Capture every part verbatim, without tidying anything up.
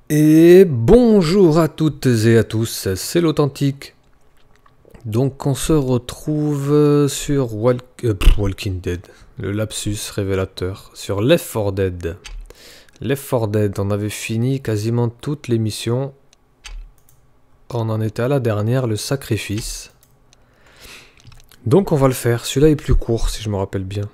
Et bonjour à toutes et à tous, c'est l'Authentique. Donc on se retrouve sur Walk... euh, pff, Walking Dead, le lapsus révélateur, sur Left four Dead. Left four Dead, on avait fini quasiment toutes les missions. On en était à la dernière, le sacrifice. Donc on va le faire, celui-là est plus court si je me rappelle bien.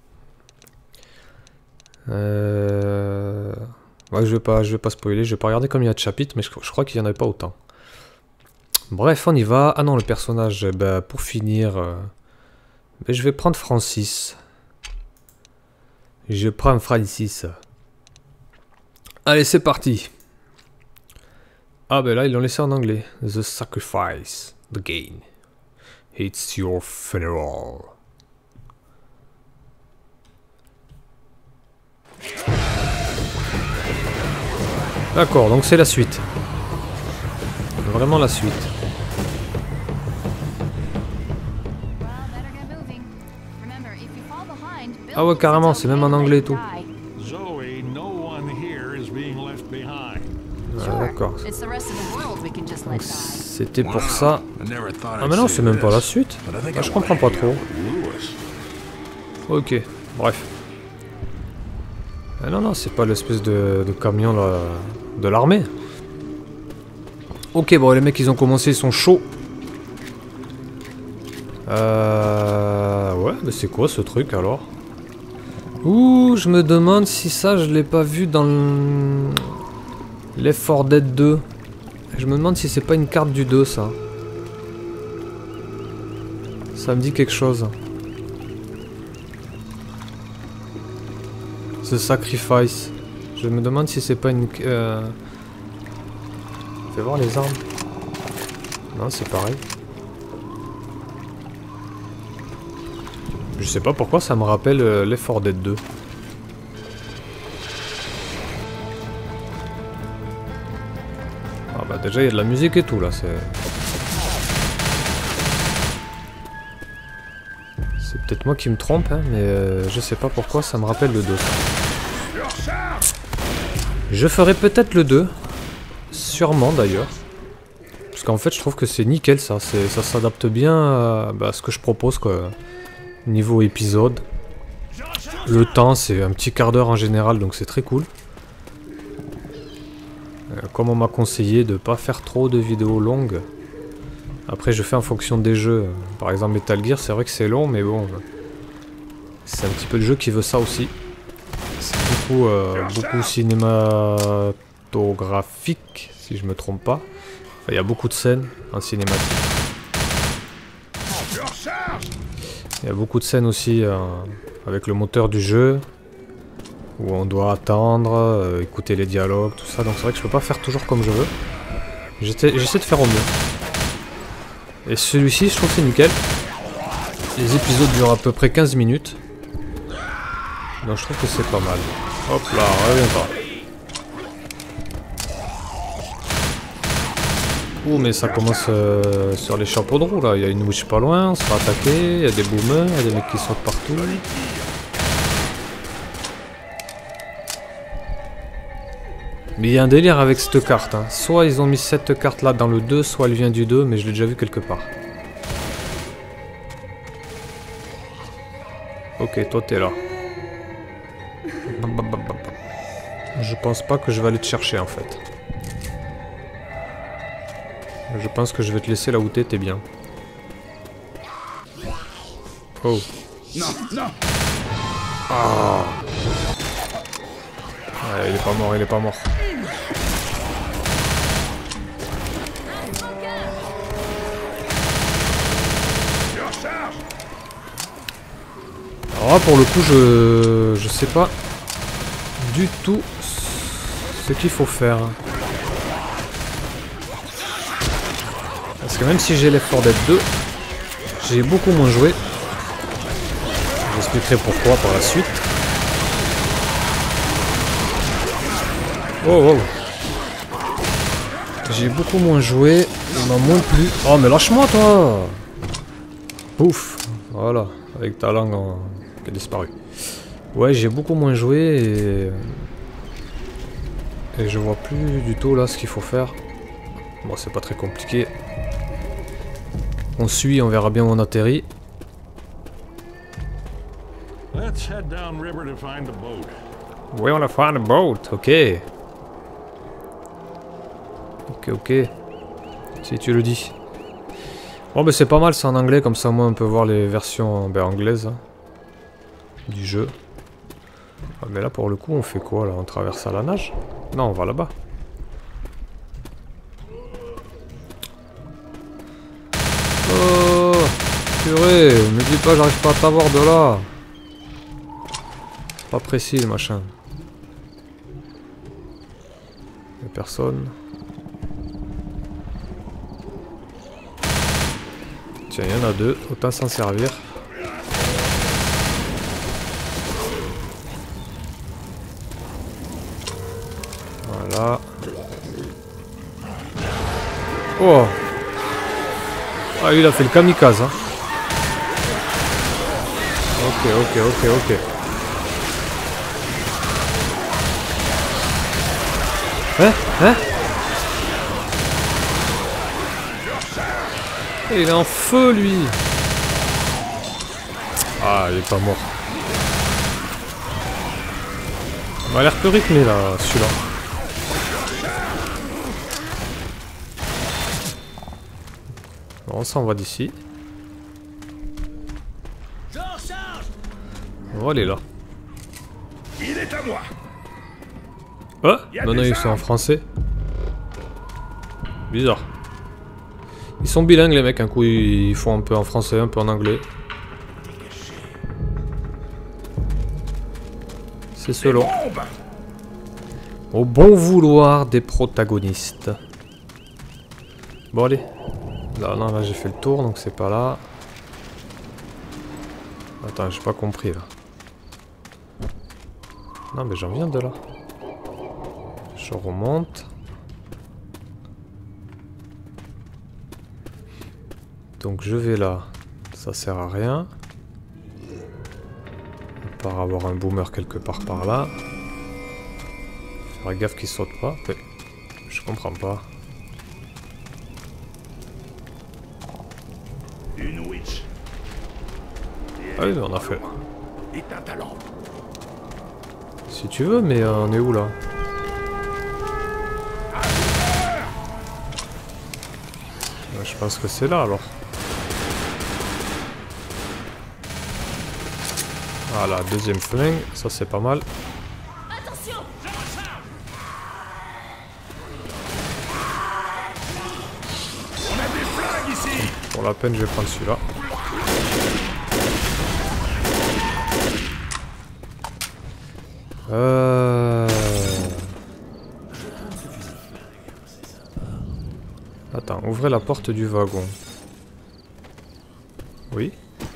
Euh... Ouais, je vais pas, je vais pas spoiler, je vais pas regarder combien il y a de chapitres, mais je, je crois qu'il y en avait pas autant. Bref, on y va. Ah non, le personnage, bah, pour finir, euh, bah, je vais prendre Francis. Je prends Francis. Allez, c'est parti. Ah ben là, ils l'ont laissé en anglais. The sacrifice, the gain. It's your funeral. D'accord, donc c'est la suite. Vraiment la suite. Ah ouais, carrément, c'est même en anglais et tout. Ah, d'accord. Donc c'était pour ça. Ah mais non, c'est même pas la suite. Ah, je comprends pas trop. Ok, bref. Ah non, non, c'est pas l'espèce de, de camion là, de l'armée. Ok, bon, les mecs, ils ont commencé, ils sont chauds. Euh... Ouais, mais c'est quoi ce truc, alors? Ouh, je me demande si ça, je l'ai pas vu dans le... Left four Dead deux. Je me demande si c'est pas une carte du deux, ça. Ça me dit quelque chose. The Sacrifice. Je me demande si c'est pas une... Euh... Fais voir les armes. Non, c'est pareil. Je sais pas pourquoi ça me rappelle euh, Left four Dead deux. Ah bah déjà il y a de la musique et tout là, c'est... C'est peut-être moi qui me trompe, hein, mais euh, je sais pas pourquoi ça me rappelle le deux. Je ferai peut-être le deux. Sûrement d'ailleurs. Parce qu'en fait je trouve que c'est nickel ça, ça s'adapte bien à, bah, à ce que je propose quoi. Niveau épisode. Le temps c'est un petit quart d'heure en général donc c'est très cool. Euh, comme on m'a conseillé de pas faire trop de vidéos longues. Après je fais en fonction des jeux. Par exemple Metal Gear c'est vrai que c'est long mais bon. C'est un petit peu le jeu qui veut ça aussi. C'est beaucoup, euh, beaucoup cinématographique si je me trompe pas. Il y a beaucoup de scènes en cinématique. Il y a beaucoup de scènes aussi euh, avec le moteur du jeu. Où on doit attendre, euh, écouter les dialogues, tout ça. Donc c'est vrai que je peux pas faire toujours comme je veux. J'essaie de faire au mieux. Et celui-ci, je trouve que c'est nickel. Les épisodes durent à peu près quinze minutes. Donc je trouve que c'est pas mal. Hop là, reviens-toi. Ouh, mais ça commence euh, sur les chapeaux de roue là. Il y a une witch pas loin, on se fait attaquer, il y a des boomers, il y a des mecs qui sautent partout. Mais il y a un délire avec cette carte. Hein. Soit ils ont mis cette carte là dans le deux, soit elle vient du deux, mais je l'ai déjà vu quelque part. Ok, toi t'es là. Je pense pas que je vais aller te chercher en fait. Je pense que je vais te laisser là où t'es, t'es bien. Oh. Non, non. Ah. Ouais, il est pas mort, il est pas mort. Alors là, pour le coup, je... je sais pas du tout ce qu'il faut faire. Parce que même si j'ai Left four Dead deux, j'ai beaucoup moins joué. J'expliquerai pourquoi par la suite. Oh, oh. J'ai beaucoup moins joué, il m'a moins plu. Oh mais lâche-moi toi. Pouf. Voilà, avec ta langue en... qui a disparu. Ouais, j'ai beaucoup moins joué et... Et je vois plus du tout là ce qu'il faut faire. Bon, c'est pas très compliqué. On suit, on verra bien où on atterrit. Let's head downriver to find the boat. Oui, on a find a boat, ok. Ok, ok. Si tu le dis. Bon, ben c'est pas mal, c'est en anglais, comme ça, moi, on peut voir les versions ben, anglaises hein, du jeu. Ah, mais là, pour le coup, on fait quoi, là? On traverse à la nage? Non, on va là-bas. Oh, purée, me dis pas, j'arrive pas à t'avoir de là. Pas précis, le machin. Y'a personne. Tiens, il y en a deux, autant s'en servir. Voilà. Oh! Ah, lui, il a fait le kamikaze, hein. Ok, ok, ok, ok. Hein? Hein? Il est en feu, lui! Ah, il est pas mort. Il m'a l'air peu rythmé, là, celui-là. Bon, on s'en va d'ici. On va aller là. Il est à moi. Oh, non, non, ils sont en français. Bizarre. Ils sont bilingues, les mecs. Un coup, ils font un peu en français, un peu en anglais. C'est selon. Au bon vouloir des protagonistes. Bon, allez. Là, non, là, j'ai fait le tour, donc c'est pas là. Attends, j'ai pas compris, là. Non, mais j'en viens de là. Je remonte. Donc je vais là. Ça sert à rien. À part avoir un boomer quelque part par là. Faire gaffe qu'il saute pas. Mais je comprends pas. Une witch. Ah oui, mais on a fait. Éteins ta lampe. Si tu veux, mais euh, on est où là? Je pense que c'est là alors. Voilà, deuxième flingue, ça c'est pas mal. Attention! On a des flingues ici. Pour la peine, je vais prendre celui-là. Euh... Attends, ouvrez la porte du wagon. Oui.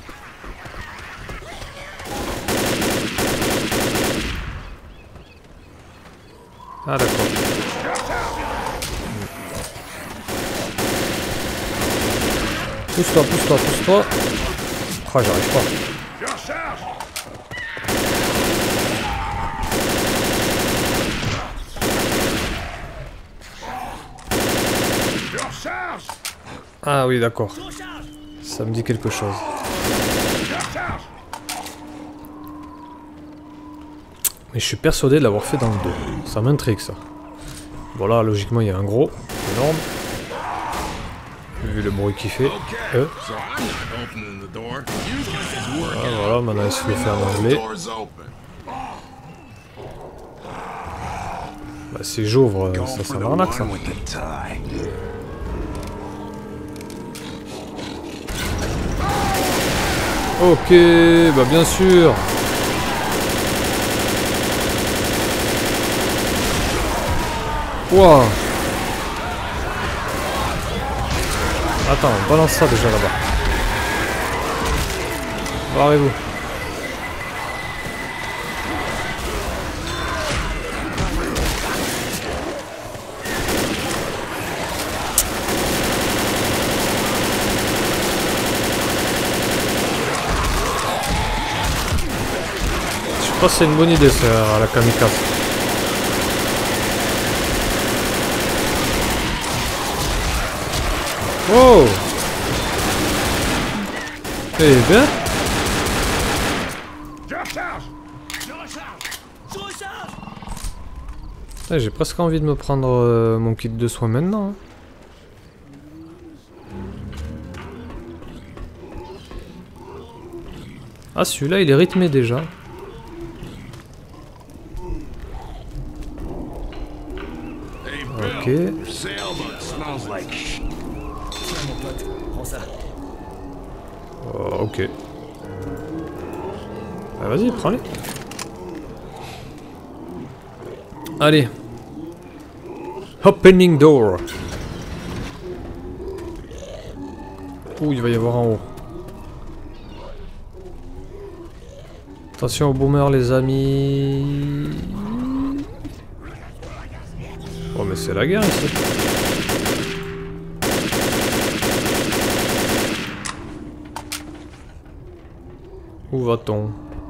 Ah d'accord. Pousse-toi, pousse-toi, pousse-toi. Ah, j'arrive pas. Je recharge. Je recharge. Ah oui, d'accord. Ça me dit quelque chose. Je recharge. Mais je suis persuadé de l'avoir fait dans le dos. Ça m'intrigue ça. Bon là, logiquement, il y a un gros. Énorme. Vu le bruit qu'il fait. Euh. Ah, voilà, maintenant il se le fait en anglais. Bah si j'ouvre, ça c'est un arnaque ça. Ok, bah bien sûr. Wow. Attends, balance ça déjà là-bas. Barrez-vous. Je sais pas si c'est une bonne idée ça, à la kamikaze. Oh! Eh bien! Je recharge. Je recharge. Je recharge. Eh, j'ai presque envie de me prendre euh, mon kit de soins maintenant. Hein. Ah, celui-là, il est rythmé déjà. Ok. Oh, ok. Ah, vas-y, prends-les. Allez. Opening door. Ouh, il va y avoir en haut. Attention aux boomers, les amis. Oh, mais c'est la guerre ici. Où va-t-on?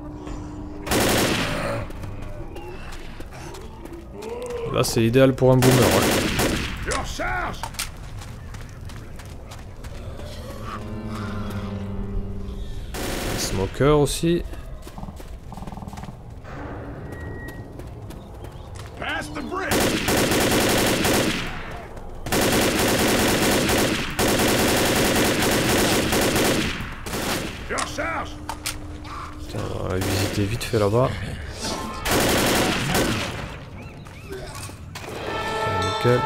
Là, c'est idéal pour un boomer. Ouais. Je recharge. Un smoker aussi. Pass the bridge. Je recharge. Tiens, on va visiter vite fait là-bas. Nickel.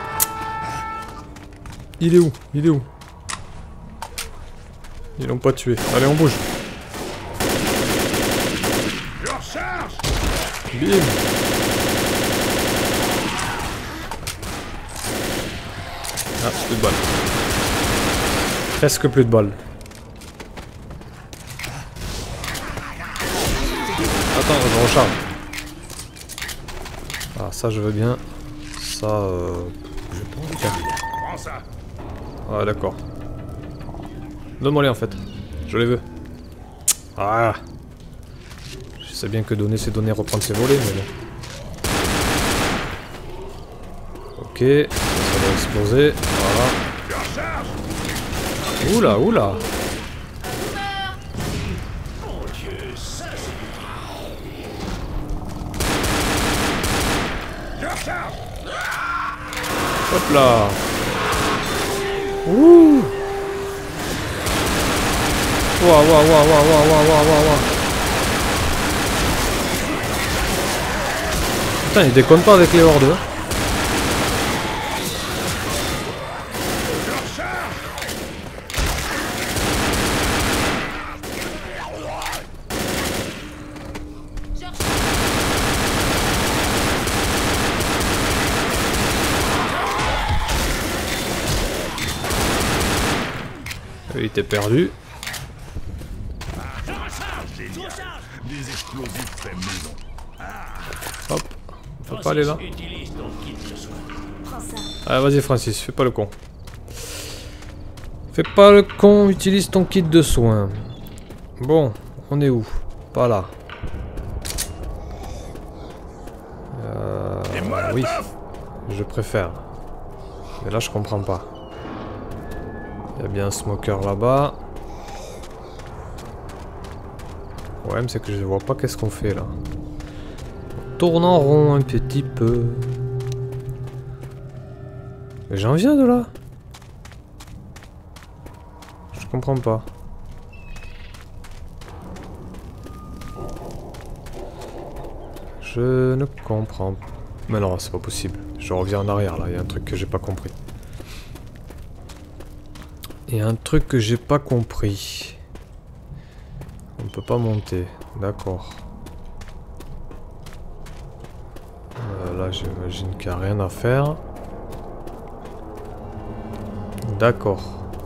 Il est où? Il est où? Ils l'ont pas tué. Allez, on bouge. Je recharge. Bim. Ah, plus de balles. Presque plus de balles. Attends, je recharge. Ah, ça je veux bien. Ça, euh... je pense. Tiens. Prends ça. Ah, d'accord. Donne-moi les en fait. Je les veux. Ah. Je sais bien que donner ses données, reprendre ses volets, mais bon. Ok. Ça va exploser. Voilà. Je recharge. Oula, oula. Je recharge. Hop là. Ouh. Waouh, waouh, waouh, waouh, waouh, waouh, waouh, waouh. Putain, il déconne pas avec les hordes. Hein. Je recharge. Il était perdu. Je recharge. Génial. Des explosifs fait maison. Hop. On peut pas aller là. Utilise ton kit de soin. Ah, vas-y Francis, fais pas le con. Fais pas le con, utilise ton kit de soins. Bon, on est où? Pas là. Euh, Des molotovs. oui, je préfère. Mais là, je comprends pas. Il y a bien un smoker là-bas. Le problème, c'est que je vois pas qu'est-ce qu'on fait là. On tourne en rond un petit peu. Mais j'en viens de là. Je comprends pas. Je ne comprends pas. Mais non, c'est pas possible. Je reviens en arrière là, il y a un truc que j'ai pas compris. Il y a un truc que j'ai pas compris. On peut pas monter. D'accord. Euh, là, j'imagine qu'il n'y a rien à faire. D'accord.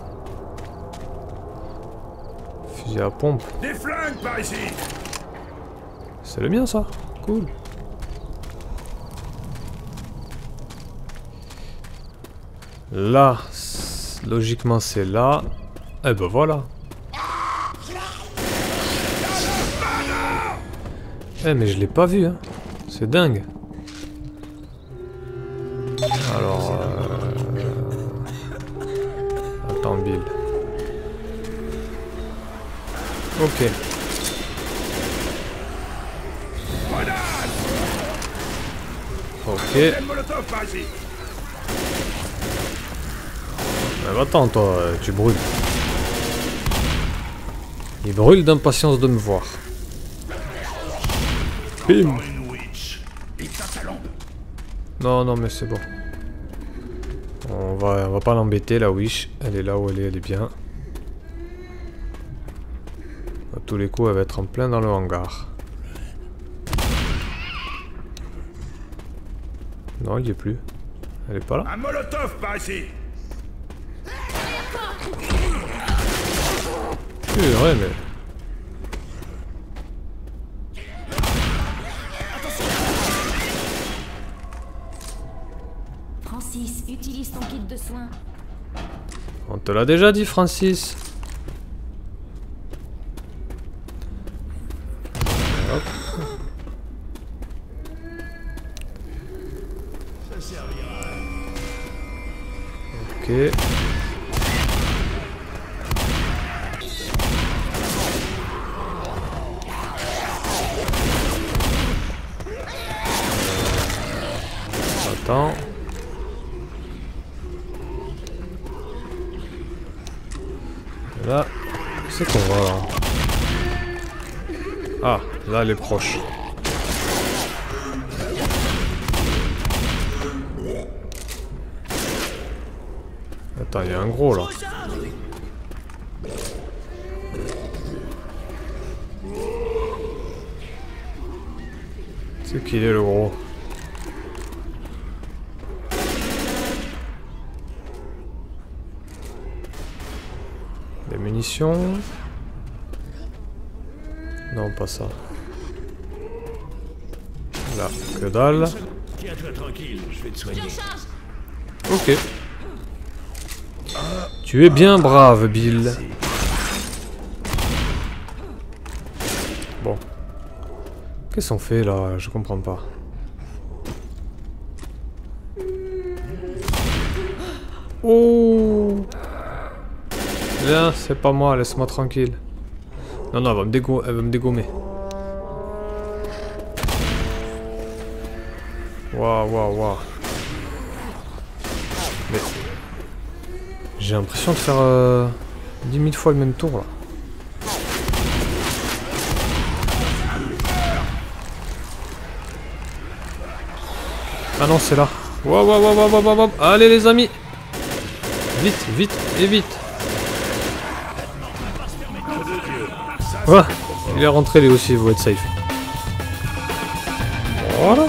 Fusil à pompe. Des flingues par ici. C'est le mien ça. Cool. Là, logiquement c'est là. Eh ben voilà. Eh mais je l'ai pas vu hein. C'est dingue. Alors... Euh... Ok. Ok. Molotov par ici. Ah, attends, toi, tu brûles. Il brûle d'impatience de me voir. Bim. Une witch. Éteins ta lampe. Non, non, mais c'est bon. On va, on va pas l'embêter, la Wish. Elle est là où elle est, elle est bien. À tous les coups, elle va être en plein dans le hangar. Non, il y est plus. Elle est pas là. Un molotov par ici. Purée, mais... Francis, utilise ton kit de soins. On te l'a déjà dit, Francis. Hop. Ok. Attends. Là, c'est qu'on va là. Ah, là elle est proche. Attends, il y a un gros là. C'est qu'il est le gros. Des munitions. Non, pas ça. Là, que dalle. Tiens-toi tranquille, je vais te soigner. Ok. Tu es bien brave, Bill. Bon. Qu'est-ce qu'on fait là? Je comprends pas. Oh! Viens, c'est pas moi, laisse-moi tranquille. Non, non, elle va me, dégo elle va me dégommer. Waouh, waouh, waouh. Mais... j'ai l'impression de faire euh, dix mille fois le même tour, là. Ah non, c'est là. Waouh, waouh, waouh, waouh, waouh, waouh. Allez, les amis. Vite, vite et vite. Ouais, il est rentré lui aussi, vous êtes safe. Voilà.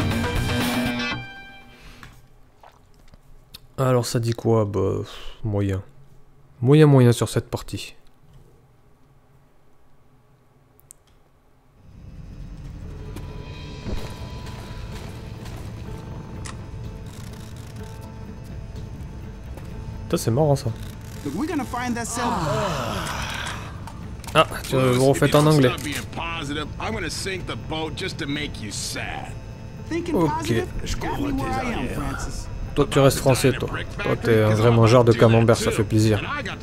Alors ça dit quoi? Bah, moyen. Moyen, moyen sur cette partie. Putain, c'est marrant ça. Ah, tu vous refaites en anglais. Ok. Je couvre tes arrières. Toi, tu restes français, toi. Toi, t'es un vrai mangeur de camembert, ça fait plaisir.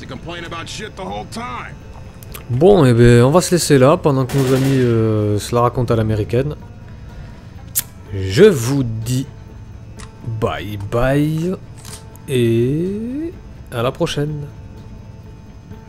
Bon, et eh ben, on va se laisser là pendant que nos amis euh, se la racontent à l'américaine. Je vous dis bye bye et à la prochaine.